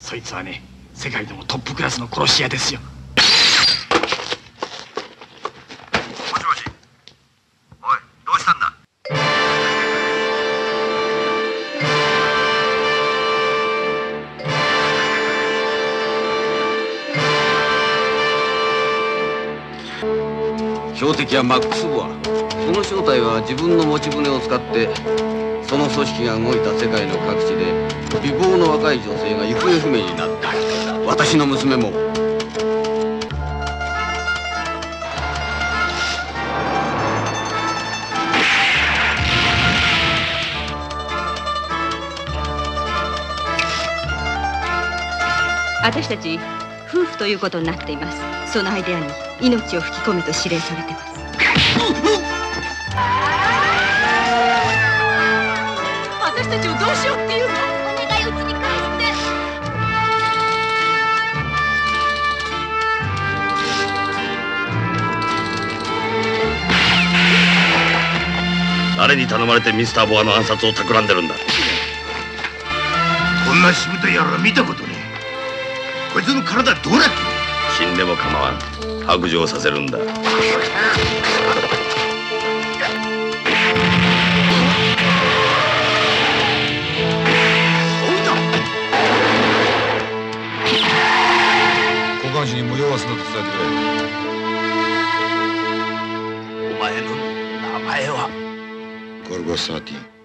そいつはね、世界でもトップクラスの殺し屋ですよ。 もしもし。おい、どうしたんだ。 標的はマックス・ボア。その正体は自分の持ち船を使ってその組織が動いた世界の各地で美貌の若い女性が行方不明になった。私の娘も。 私たち夫婦ということになっています。そのアイデアに命を吹き込めと指令されてます。私たちをどうしようっていうの。お願い、うちに返して。 誰に頼まれてミスター・ボアの暗殺を企んでるんだ。こんなしぶとい野郎見たことねえ。こいつの体どうなってる。死んでも構わん。白状させるんだ。 交換手に無料はすると伝えてくれ。 お前の名前は。 ゴルゴ13。